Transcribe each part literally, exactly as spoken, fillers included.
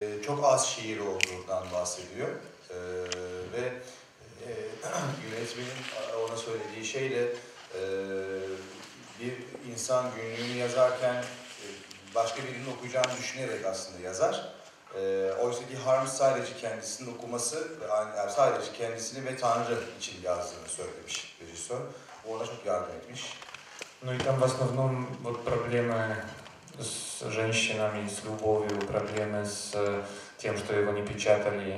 Çok az şiir olduğundan bahsediyor ee, ve e, yönetmenin ona söylediği şeyle e, bir insan günlüğünü yazarken e, başka birinin okuyacağını düşünerek aslında yazar. E, Oysa ki Harms sadece kendisinin okuması ve yani sadece kendisini ve Tanrı için yazdığını söylemiş rejisör. Bu ona çok yardım etmiş. Ну и там в основном вот проблемы с женщинами, с любовью, проблемы с тем, что его не печатали,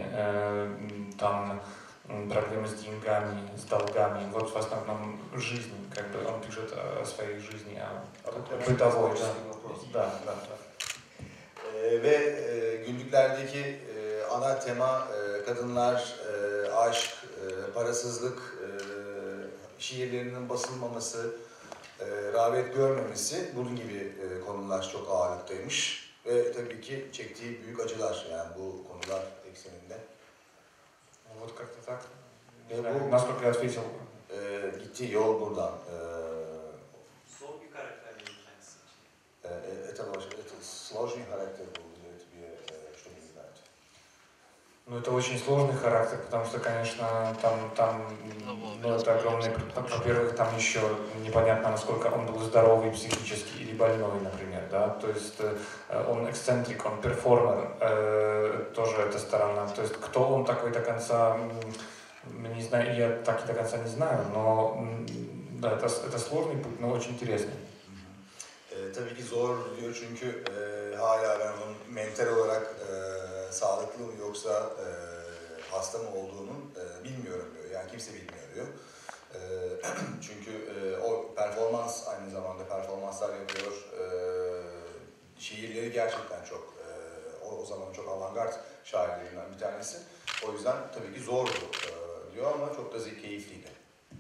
там проблемы с деньгами, с долгами. Вот в основном жизнь, как бы он пишет о своей жизни, о бытовой, да. Да, да, да. Ee, ve e, günlüklerdeki e, ana tema e, kadınlar, e, aşk, e, parasızlık, e, şiirlerinin basılmaması, e, rağbet görmemesi, bunun gibi e, konular çok ağırlıktaymış. Ve tabii ki çektiği büyük acılar yani bu konular ekseninde. Вот как-то так. Не знаю, насколько я ответил. E, gittiği yol buradan. E, Zor bir karakter değil kendisi için. Это, это сложный характер был для тебя, что не знать? Ну, это очень сложный характер, потому что, конечно, там, там ну, это огромный... Во-первых, там еще непонятно, насколько он был здоровый психически или больной, например, да, то есть он эксцентрик, он перформер, э, тоже эта сторона, то есть кто он такой до конца, не знаю, я так и до конца не знаю, но да, это, это сложный путь, но очень интересный. E, tabii ki zor diyor çünkü e, hala ben onun mental olarak e, sağlıklı mı yoksa e, hasta mı olduğunu e, bilmiyorum diyor. Yani kimse bilmiyor diyor. E, çünkü e, o performans aynı zamanda performanslar yapıyor. E, şiirleri gerçekten çok e, o, o zaman çok avantgard şairlerinden bir tanesi. O yüzden tabii ki zordu e, diyor ama çok da keyifliydi.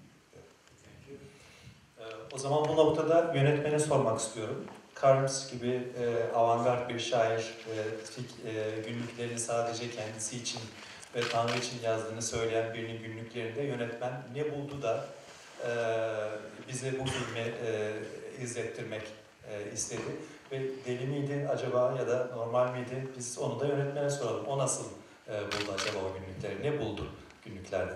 O zaman bu noktada yönetmene sormak istiyorum. Harms gibi e, avantgard bir şair, e, e, günlüklerini sadece kendisi için ve Tanrı için yazdığını söyleyen birinin günlüklerinde yönetmen ne buldu da e, bize bu filmi e, izlettirmek e, istedi? Ve deli miydi acaba ya da normal miydi? Biz onu da yönetmene soralım. O nasıl e, buldu acaba o günlükleri? Ne buldu günlüklerde?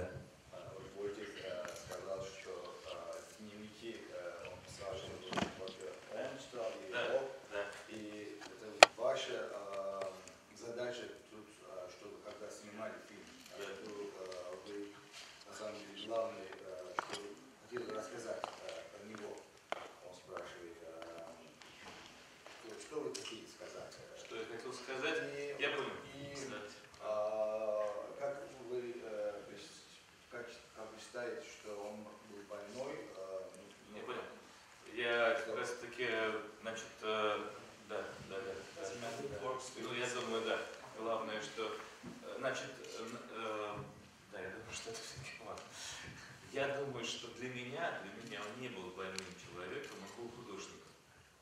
Я как раз таки, значит, да, да, да, да. Ну, я думаю, да. Главное, что, значит, э, да, я думаю, что это все-таки ладно. Я думаю, что для меня, для меня он не был больным человеком, он был художником.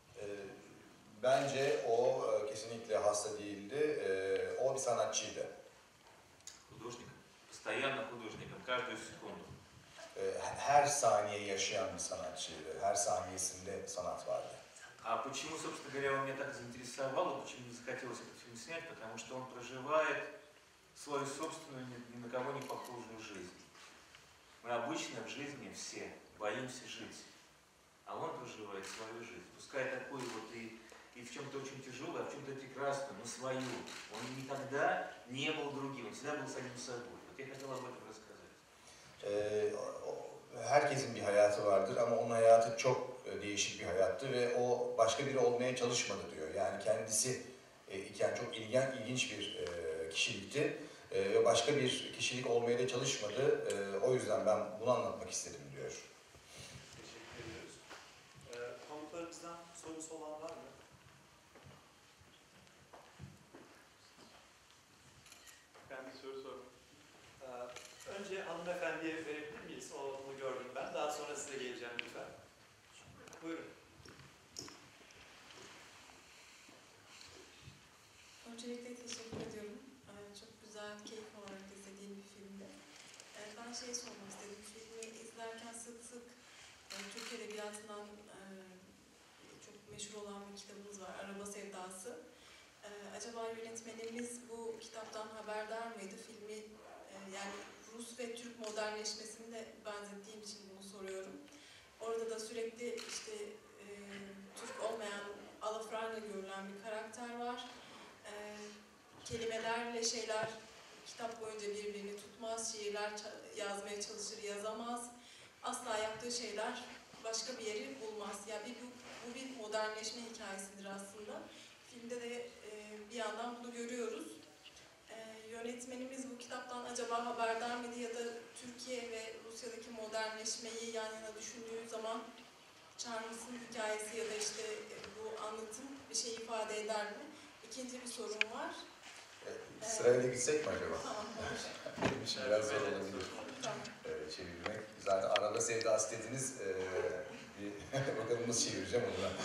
Bence o kesinlikle hasta değildi, o bir sanatçıydı. Художник, постоянно художником, каждую секунду. Her saniye yaşayan bir sanatçıydı, her saniyesinde sanat vardı. А почему, собственно говоря, он меня так заинтересовал, и почему мне захотелось этот фильм снять? Потому что он проживает свою собственную, ни на кого не похожую жизнь. Мы обычно в жизни все боимся жить, а он проживает свою жизнь. Пускай такую вот и, и в чем-то очень тяжелую, а в чем-то прекрасную, но свою. Он никогда не был другим, он всегда был самим собой. Вот я хотел об этом рассказать. Ee, herkesin bir hayatı vardır ama onun hayatı çok değişik bir hayattı ve o başka biri olmaya çalışmadı diyor. Yani kendisi e, iken çok ilgen, ilginç bir e, kişilikti e, ve başka bir kişilik olmaya da çalışmadı. E, o yüzden ben bunu anlatmak istedim diyor. Teşekkür ediyoruz. E, konuklarımızdan sorusu olan var mı? Ben bir soru sorayım. E, önce hanımefendiye verebilir miyiz? Onu gördüm ben. Daha sonra size geleceğim lütfen. Buyurun. Öncelikle teşekkür ediyorum. Çok güzel, keyif olarak izlediğim bir filmdi. Ben şey sormak istedim, filmi izlerken sık sık Türk Edebiyatı'ndan çok meşhur olan bir kitabımız var, Araba Sevdası. Ee, acaba yönetmenimiz bu kitaptan haberdar mıydı? Filmi e, yani Rus ve Türk modernleşmesini de benzettiğim için bunu soruyorum. Orada da sürekli işte e, Türk olmayan alafranga görülen bir karakter var. E, kelimelerle şeyler kitap boyunca birbirini tutmaz, şiirler yazmaya çalışır, yazamaz. Asla yaptığı şeyler başka bir yeri bulmaz. Yani bir, bu, bu bir modernleşme hikayesidir aslında. Filmde de e, bir yandan bunu görüyoruz. E, yönetmenimiz bu kitaptan acaba haberdar mıydı ya da Türkiye ve Rusya'daki modernleşmeyi yan yana düşündüğü zaman Charms'ın hikayesi ya da işte e, bu anlatım bir şey ifade eder mi? İkinci bir sorun var. E, sırayla gitsek mi acaba? Tamam, olur. Benim için biraz zor olabilir Tamam. e, çevirmek. Zaten arada sevdası dediniz. E, bir bakalım nasıl çevireceğim onu da.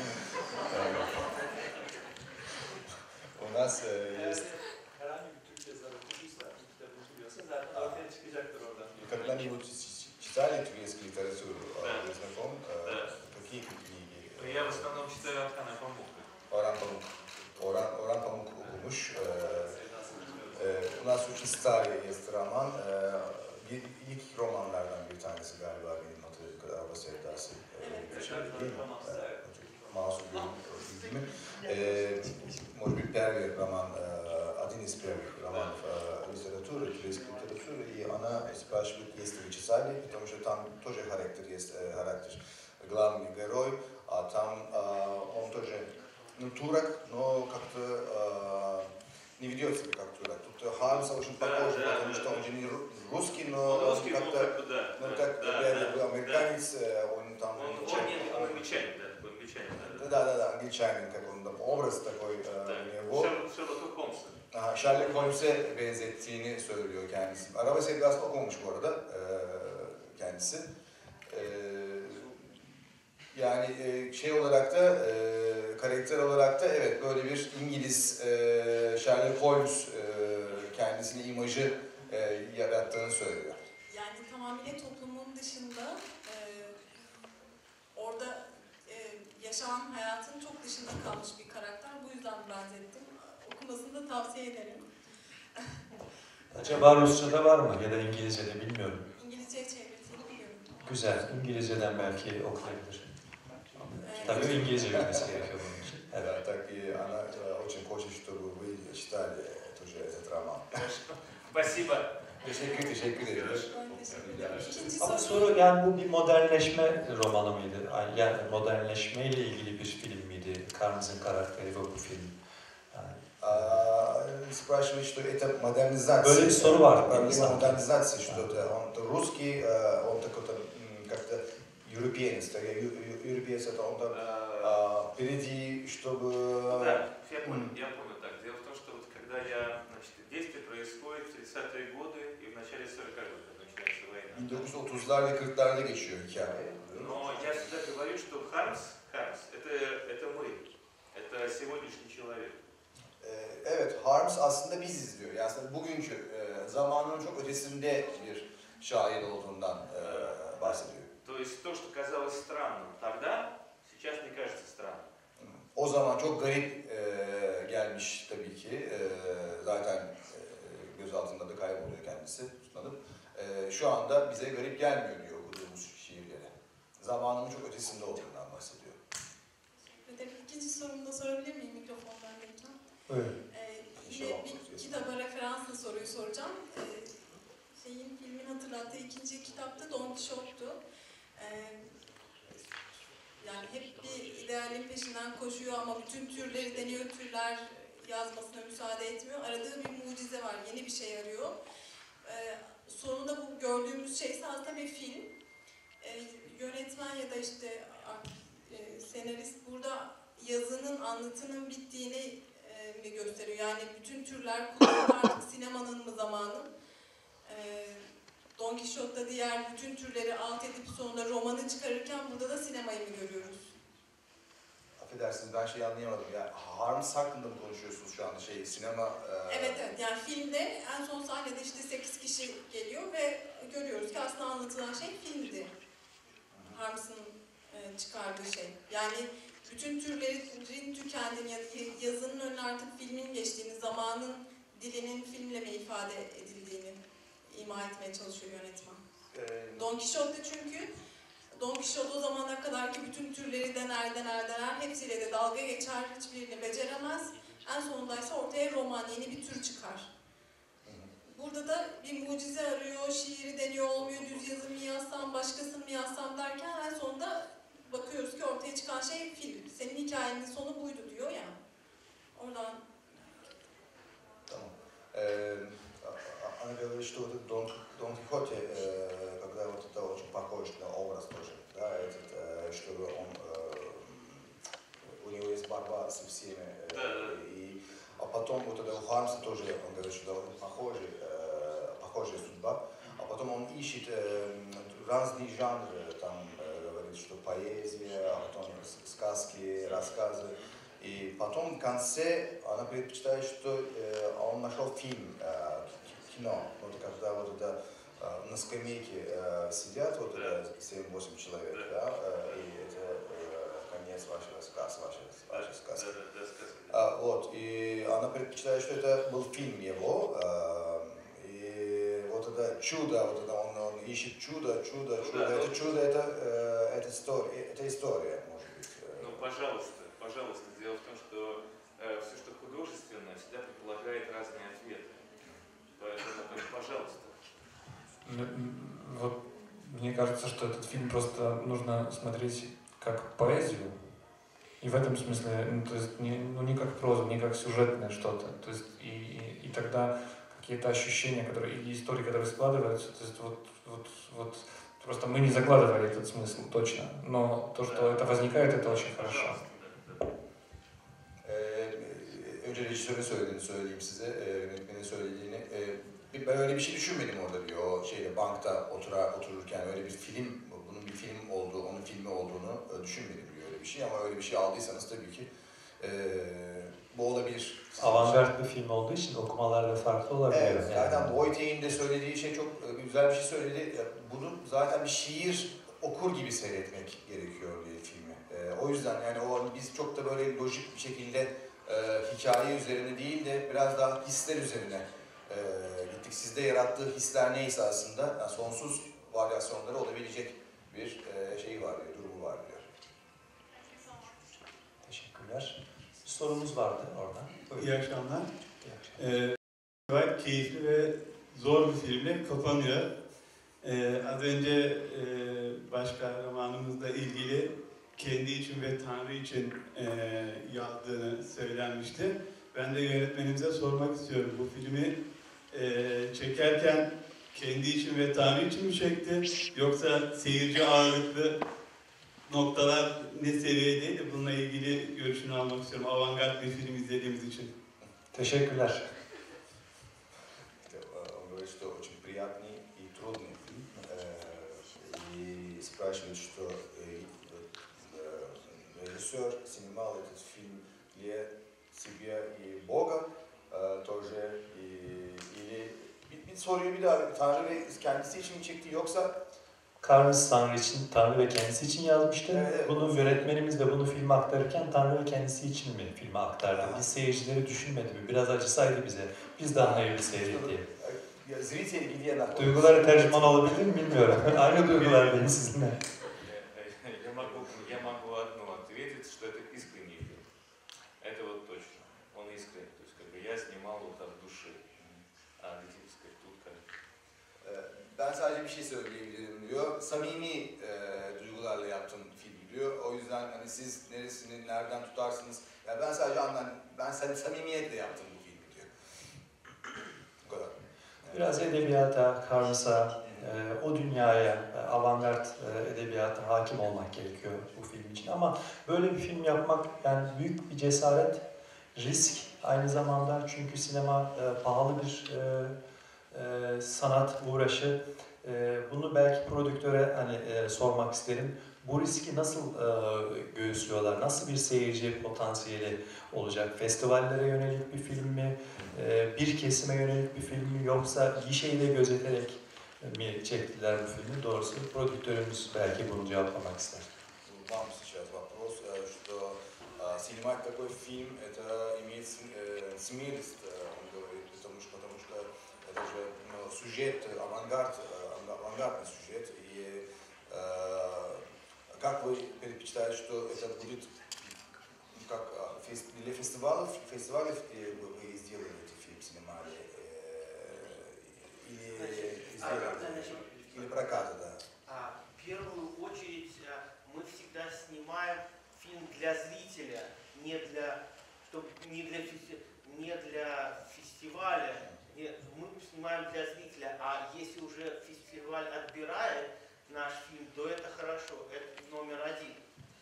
O nasıl? E, Herhangi bir Türk yazarı okuduysa, bir kitabı okuyorsa zaten ortaya çıkacaktır oradan. Когда-нибудь читали турецкую литературу, вы знаком? Да. Какие книги? Я в основном читаю Orhan Pamuk. Orhan Pamuk. Orhan, Orhan Pamuk okumuş. Ee, e, у нас очень старый есть роман. Ee, bir, ilk romanlardan bir tanesi galiba benim adı Araba Sevdası. Ee, bir şey değil mi? Evet. Masum bildiğimi. Ee, может быть, первый роман, один из первых романов литературы, турецкой литературы, и она спрашивает, если вы читали, потому что там тоже характер есть, характер главный герой, а там он тоже, ну, турок, но как-то не ведет себя как турок. Тут Хармс очень похож, да, потому да, что да. он же не русский, но Он русский, ну, как-то, как бы, да, ну, да, так, да, да, да. американец, он там... Он, он, нет, он англичанин, да, такой англичанин, да. Да, да, да, англичанин, как он там, образ такой э, Да. у него. Шерлок, Шерлока Холмса. Aha, Sherlock Holmes'e benzettiğini söylüyor kendisi. Araba Sevdası okumamış bu arada e, kendisi. E, yani e, şey olarak da, e, karakter olarak da evet böyle bir İngiliz e, Sherlock Holmes e, kendisine imajı e, yarattığını söylüyor. Yani tamamıyla toplumun dışında e, orada e, yaşanan hayatın çok dışında kalmış bir karakter. Bu yüzden benzettim. Okumasını da tavsiye ederim. Acaba Rusça'da var mı ya da İngilizce'de bilmiyorum. İngilizceye çevirdiğini biliyorum. Güzel, İngilizce'den belki okuyabilir. Evet. Tabii İngilizce bilmesi gerekiyor bunun için. Да, Evet. так и она э, очень хочет, чтобы вы читали тоже этот роман. Спасибо. Teşekkür, teşekkür ederim. Ben teşekkür ederim. İkinci Ama soru. soru yani bu bir modernleşme romanı mıydı? Yani modernleşme ile ilgili bir film miydi? Carms'ın karakteri ve bu film. Yani А, спрашивает, что это модернизация. Böyle bir soru var. Проблема модернизации, что-то. Он русский, э, он такой-то м, как-то европеец. так, ю- ю- Европеец это он там Э, а, впереди, чтобы... Да, я понял, я понял так. Дело в том, что вот когда я, значит, действие происходит в тридцатые годы и в начале сороковых, когда начинается война. bin dokuz yüz otuzlarda kırklarda geçiyor hikaye. Но я всегда говорю, что Хармс, Хармс, это, это мы, это сегодняшний человек. Ee, Evet, Harms aslında biziz diyor. Yani aslında bugünkü e, zamanın çok ötesinde bir şair olduğundan e, bahsediyor. То есть то, что казалось странным тогда, сейчас не кажется странным. O zaman çok garip e, gelmiş tabii ki. E, zaten e, göz altında da kayboluyor kendisi tutanıp. E, şu anda bize garip gelmiyor diyor okuduğumuz şiirleri. Zamanın çok ötesinde olduğundan bahsediyor. Öderim. İkinci sorumu da sorabilir miyim mikrofon bendeyken? Buyurun. Ee, İnşallah yine bir okuruz. kitaba referansla soruyu soracağım. Ee, şeyin filmin hatırlattığı ikinci kitapta Don Quixote'tu. Ee, yani hep bir idealin peşinden koşuyor ama bütün türleri deniyor, türler yazmasına müsaade etmiyor. Aradığı bir mucize var, yeni bir şey arıyor. Ee, sonunda bu gördüğümüz şey aslında bir film. Ee, yönetmen ya da işte e, senarist burada yazının, anlatının bittiğini e, mi gösteriyor? Yani bütün türler kullanılıyor, artık sinemanın mı zamanı? E, Don Quixote'da diğer bütün türleri alt edip sonunda romanı çıkarırken burada da sinemayı mı görüyoruz? Affedersiniz ben şeyi anlayamadım ya. Harms hakkında mı konuşuyorsunuz şu anda şey sinema? E, Evet evet, yani filmde en son sahnede işte sekiz kişi geliyor ve görüyoruz ki aslında anlatılan şey filmdi. Harms'ın e, çıkardığı şey. Yani bütün türlerin tükendiği kendini, ya- yazının önüne artık filmin geçtiğini, zamanın dilinin filmle mi ifade edildiğini ima etmeye çalışıyor yönetmen. Ee, Don Quixote çünkü Don Quixote o zamana kadarki bütün türleri dener dener dener, hepsiyle de dalga geçer, hiçbirini beceremez. En sonundaysa ortaya roman, yeni bir tür çıkar. Burada da bir mucize arıyor, şiiri deniyor, olmuyor, düz yazı mı yazsam, başkasını mı yazsam derken en sonunda bakıyoruz ki ortaya çıkan şey film. Senin hikayenin sonu buydu diyor ya. Oradan... Tamam. Э, Она говорит, что вот этот Дон, Дон Кихоте, э, когда вот это очень похож на образ тоже, да, этот, э, чтобы он, э, у него есть борьба со всеми, э, Да, да. и, а потом вот это у Хармса тоже, он говорит, что довольно похожий, э, похожая судьба, а потом он ищет э, разные жанры, там э, говорит, что поэзия, а потом сказки, рассказы. И потом в конце она предпочитает, что э, он нашел фильм, э, кино, вот когда вот это э, на скамейке э, сидят вот это семь-восемь человек, да, э, и это э, конец вашего сказа, вашей, вашей сказки. Да, да, да, сказка. А, вот, и она предпочитает, что это был фильм его, э, и вот это чудо, вот это он, он ищет чудо, чудо, Ну чудо, да, это ну- чудо, это, э, это, история, это история, может быть. э. Ну, пожалуйста, пожалуйста. Дело в том, что э, все, что художественное, всегда предполагает разные ответы. Поэтому, пожалуйста. Ну, вот мне кажется, что этот фильм просто нужно смотреть как поэзию. И в этом смысле, ну, то есть не, ну, не как прозу, не как сюжетное что-то. То есть и, и, и тогда какие-то ощущения, которые, или истории, которые складываются, то есть вот, вот, вот просто мы не закладывали этот смысл точно. Но то, что это возникает, это очень хорошо. Пожалуйста, да, да. Ee, önce rejisörün söylediğini söyleyeyim size, e, yönetmenin söylediğini. E, bir- ben öyle bir şey düşünmedim orada diyor, o şeyde bankta otura, otururken öyle bir film, bunun bir film olduğu, onun filmi olduğunu e, düşünmedim diyor öyle bir şey, ama öyle bir şey aldıysanız tabii ki e, bu olabilir. Avantgard bir film olduğu için okumalar da farklı olabilir. Evet, zaten yani. Boyd de söylediği şey çok e, güzel bir şey söyledi. Ya, bunu zaten bir şiir okur gibi seyretmek gerekiyor diye filmi. E, o yüzden yani o biz çok da böyle lojik bir şekilde e, hikaye üzerine değil de biraz daha hisler üzerine e, gittik. Sizde yarattığı hisler neyse aslında yani sonsuz varyasyonları olabilecek bir e, şey var diyor, durumu var diyor. Teşekkürler. Bir sorumuz vardı orada. Buyurun. İyi akşamlar. İyi akşamlar. Ee, gayet keyifli ve zor bir filmle kapanıyor. Ee, az önce e, baş kahramanımızla ilgili kendi için ve Tanrı için e, yazdığını söylenmişti. Ben de yönetmenimize sormak istiyorum. Bu filmi e, çekerken kendi için ve Tanrı için mi çekti? Yoksa seyirci ağırlıklı noktalar ne seviyedeydi? Bununla ilgili görüşünü almak istiyorum. Avantgard bir film izlediğimiz için. Teşekkürler. Он говорит, что очень приятный и трудный фильм, и спрашивает, что режиссер снимал этот фильм для себя и Бога тоже, или bir soruyu bir daha Tanrı ve kendisi için mi çekti yoksa Carnes Tanrı için, Tanrı ve kendisi için yazmıştı. Evet, evet. Bunu yönetmenimiz de bunu filme aktarırken Tanrı ve kendisi için mi filme aktardı? Aha. Biz seyircileri düşünmedi mi? Biraz acısaydı bize. Biz daha hayırlı seyret diye. Ya, zrители где находятся? Duyguları tercüman olabilir mi bilmiyorum. Aynı duygulardayım sizinle. Я могу, я могу одно ответить, что это искренний фильм. Это вот точно. Он искренний. То есть как бы я снимал вот от души. А где, так сказать, тут как... Ben sadece bir şey söyleyebilirim diyor. Samimi e, duygularla yaptım filmi diyor. O yüzden hani siz neresini nereden tutarsınız? Ya ben sadece anlam ben sadece samimiyetle yaptım bu filmi diyor. Bu kadar. Yani, Biraz edebiyata, Carnes'a, e, o dünyaya, e, avantgard e, edebiyata hakim olmak gerekiyor bu film için. Ama böyle bir film yapmak yani büyük bir cesaret, risk aynı zamanda çünkü sinema e, pahalı bir e, e, sanat uğraşı. E, bunu belki prodüktöre hani e, sormak isterim. Bu riski nasıl e, göğüslüyorlar? Nasıl bir seyirci potansiyeli olacak? Festivallere yönelik bir film mi? E, bir kesime yönelik bir film mi? Yoksa gişeyi de gözeterek mi çektiler bu filmi? Doğrusu prodüktörümüz belki bunu cevaplamak ister. Вам сейчас вопрос, э, что э, снимать такой фильм, это имеет э, смелость, э, он говорит, потому что, потому что это же ну, сюжет, авангард, э, авангардный сюжет. И э, как вы предпочитаете, что это будет как фест, для фестивалей, фестивалей вы, вы сделали этот фильм, снимали, э, или, сделали, или проката, да? В первую очередь мы всегда снимаем фильм для зрителя, не для, чтоб, не для, не для фестиваля. Не, мы снимаем для зрителя, а если уже фестиваль отбирает наш фильм, то это хорошо, это номер один.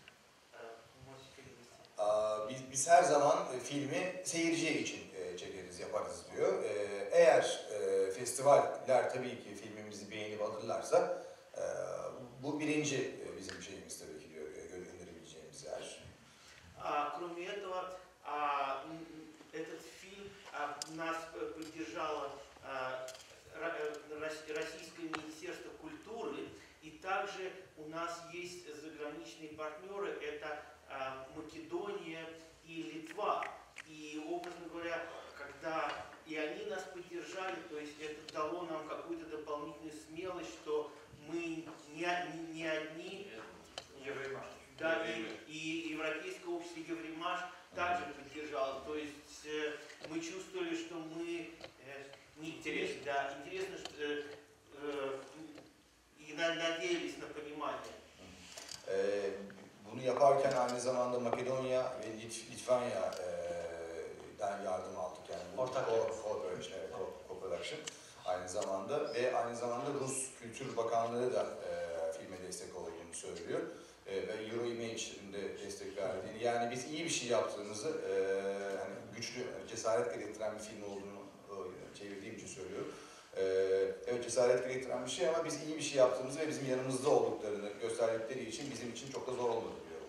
Biz, biz her zaman filmi seyirci için çekeriz, yaparız diyor. Eğer festivaller tabii ki filmimizi beğenip alırlarsa bu birinci bizim şeyimiz tabii ki diyor, gönderebileceğimiz yer. Кроме этого, этот фильм нас поддержало Российское Министерство культуры, и также у нас есть заграничные партнеры, это Македония и Литва. И, образно говоря, когда и они нас поддержали, то есть это дало нам какую-то дополнительную смелость, что мы не, не одни. Евремаш. Да, и, и Европейское общество Евремаш также поддержало. То есть э, мы чувствовали, что мы э, не интересно, да, интересно, что, э, э, и надеялись на понимание. Ee, bunu yaparken aynı zamanda Makedonya ve Lit Litvanya'dan yardım aldık. Yani bu Ortak co-production, evet, co-production aynı zamanda ve aynı zamanda Rus Kültür Bakanlığı da e, filme destek olduğunu söylüyor. E, ve Euroimage'in de destek verdiğini. Yani biz iyi bir şey yaptığımızı, e, hani güçlü, cesaret gerektiren bir film olduğunu e, çevirdiğim için söylüyorum. Ee, evet cesaret gerektiren bir şey ama biz iyi bir şey yaptığımızı ve bizim yanımızda olduklarını gösterdikleri için bizim için çok da zor olmadı diyorum.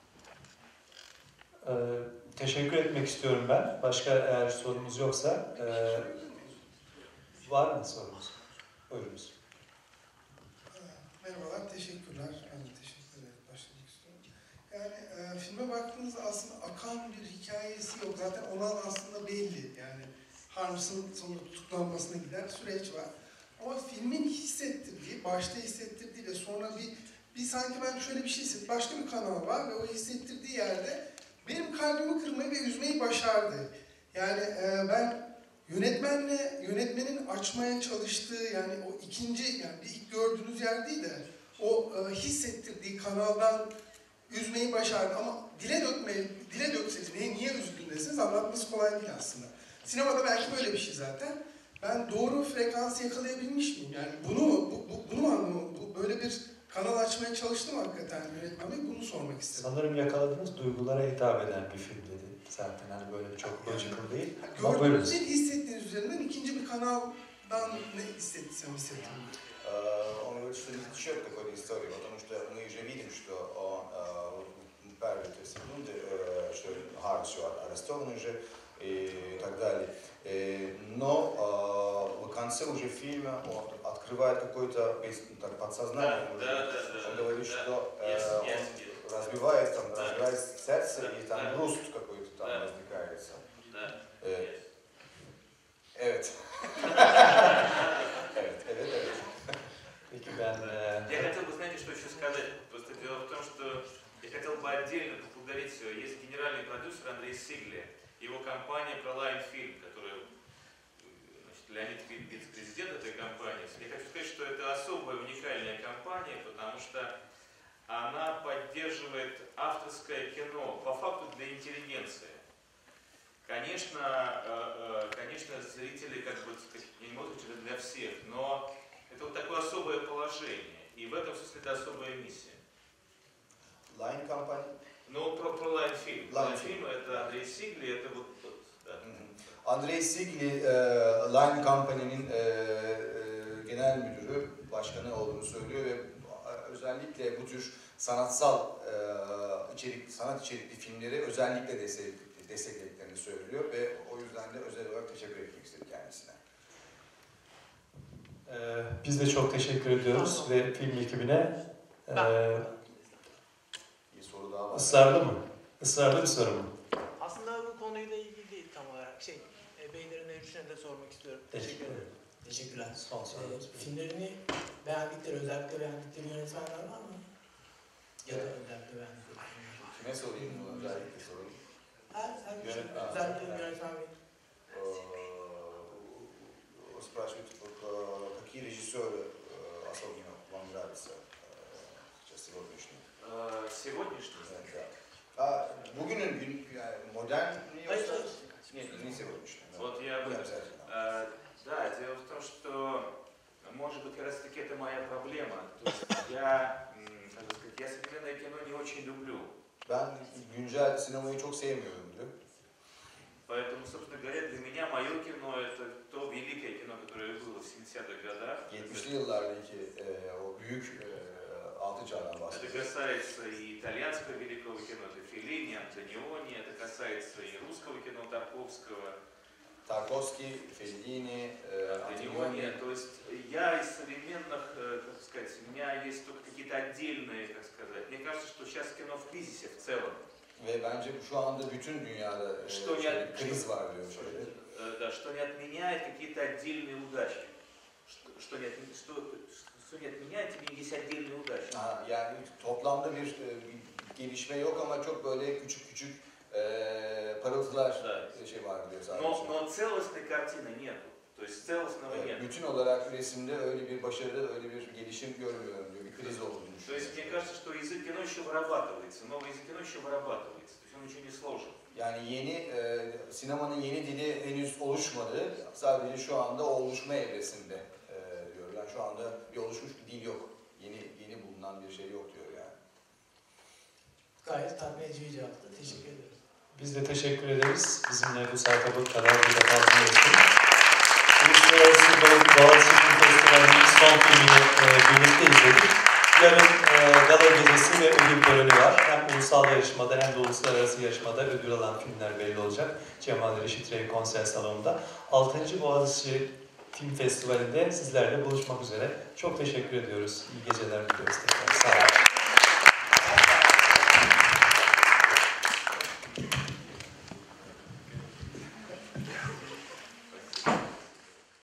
Ee, teşekkür etmek istiyorum ben. Başka eğer sorumuz yoksa e, var mı sorumuz? Buyurunuz. Merhabalar, teşekkürler. Ben de teşekkür ederim. Başlamak istiyorum. Yani e, filme baktığınızda aslında akan bir hikayesi yok. Zaten olan aslında belli. Yani Harms'ın sonunda tutuklanmasına giden süreç var. Ama filmin hissettirdiği, başta hissettirdiği ve sonra bir, bir sanki ben şöyle bir şey hissettim. Başka bir kanal var ve o hissettirdiği yerde benim kalbimi kırmayı ve üzmeyi başardı. Yani e, ben yönetmenle, yönetmenin açmaya çalıştığı yani o ikinci, yani bir ilk gördüğünüz yer değil de o e, hissettirdiği kanaldan üzmeyi başardı. Ama dile dökmeyi, dile dökseniz niye, niye üzüldün deseniz anlatması kolay değil aslında. Sinemada belki böyle bir şey zaten. Ben doğru frekansı yakalayabilmiş miyim? Yani bunu mu, bu, bu, bunu mu anlamam? Bu, böyle bir kanal açmaya çalıştım hakikaten yönetmen Bey, bunu sormak istedim. Sanırım yakaladığınız duygulara hitap eden bir film dedi. Zaten hani böyle çok logical değil. Gördüğünüz değil, hissettiğiniz üzerinden ikinci bir kanaldan ne hissettiysem hissettim. Он говорит, что не течет какой-то истории, потому что мы уже видим, что он в первые секунды, что Харм все арестован уже и так далее. Но в конце уже фильма он открывает какое-то подсознание. Да, да, да, да, он говорит, да, что да. Yes, он yes, разбивает, там, да. разбивает сердце, и там Да. грусть какой-то там Да. возникается. Да. Evet. Evet. Evet, evet, evet. Peki ben... E, Я хотел бы, знаете, что еще сказать? Просто дело в том, что я хотел бы отдельно поблагодарить, есть генеральный продюсер Андрей Сигли, его компания ProLine Film, которая, значит, Леонид вице-президент этой компании. Я хочу сказать, что это особая уникальная компания, потому что она поддерживает авторское кино по факту для интеллигенции. Конечно, конечно, зрители, как бы, я не могу сказать, для всех, но это вот такое особое положение. И в этом смысле это особая миссия. Line Company. Ну, про, про Line Film. Line Line Film, это Андрей Сигли, это вот, вот да. Andrei Sigli, e, Line Company'nin e, e, genel müdürü, başkanı olduğunu söylüyor ve özellikle bu tür sanatsal e, içerik, sanat içerikli filmleri özellikle destek, desteklediklerini söylüyor ve o yüzden de özel olarak teşekkür etmek istedim kendisine. e, biz de çok teşekkür ediyoruz ve film ekibine e, Bir soru daha var. ısrarlı mı? Israrlı bir soru mu? Aslında bu konuyla ilgili değil tam olarak. Şey, e, Beylerin Erüşü'ne de sormak istiyorum. Teşekkür ederim. Teşekkürler. Son sorumuz. Ee, filmlerini beğendikleri, özellikle beğendikleri yönetmenler var mı? Ya da özellikle beğendikleri filmler. Kime sorayım bunu? Özellikle sorayım. Her, her bir şey. Yönetmen. Özellikle yönetmen ve Э, спрашивают, э, какие режиссеры э, особенно вам нравятся э, сейчас сегодняшние? Э, Сегодняшний? Да. А bugünün gün, yani modern mi Hayır, yoksa? hayır. Нет, не сегодняшний. да. Вот я Не бы... обязательно. Э, Да, дело в том, что, может быть, как раз таки это моя проблема. То есть я, м, как бы сказать, я современное кино не очень люблю. Ben güncel sinemayı çok sevmiyorum diyor. Поэтому, собственно говоря, для меня мое кино это то великое кино, которое было в семидесятых годах. yetmişli yıllardaki e, o büyük e, altı çağdan Это bahsediyor. касается и итальянского великого кино, это Феллини, Антониони, это касается и русского кино Тарковского, Tarkovski, Fellini, e, Антониони. Antonioni. То есть я из современных, э, как сказать, у меня есть только какие-то отдельные, как сказать. Мне кажется, что сейчас кино в кризисе в целом. Ve bence şu anda bütün dünyada e, Что şey, не, kriz var diyor şöyle. Э, Да, что не отменяет какие-то отдельные удачи. Что, что, не, отме- что, что не отменяет, тебе есть отдельные удачи. Ha, yani toplamda bir, e, bir gelişme yok ama çok böyle küçük küçük e, parıltılar Да. şey var diyor sadece. Но, но целостной картины nету. То есть целостного Evet, нет. bütün olarak resimde öyle bir başarıda öyle bir gelişim görmüyorum diyor. Bir kriz olduğunu То есть мне düşünüyorum. кажется, что язык кино еще вырабатывается, новый язык кино еще вырабатывается. То есть он еще не сложен. Yani yeni e, sinemanın yeni dili henüz oluşmadı. Sadece şu anda o oluşma evresinde e, diyor. Yani şu anda bir oluşmuş bir dil yok. Yeni yeni bulunan bir şey yok diyor yani. gayet tatmin edici bir cevaptı. Teşekkür ederim. Biz de teşekkür ederiz. Bizimle bu saate bu kadar bir de fazla ettin. Uluslararası Boğaziçi Film Festivali'nin son filmini e, birlikte izledik. Yarın e, gala gecesi ve ödül töreni var. Hem ulusal yarışmada hem de uluslararası yarışmada ödül alan filmler belli olacak. Cemal Reşit Rey konser salonunda. altıncı Boğaziçi Film Festivali'nde sizlerle buluşmak üzere. Çok teşekkür ediyoruz. İyi geceler diliyoruz tekrar. Sağ olun.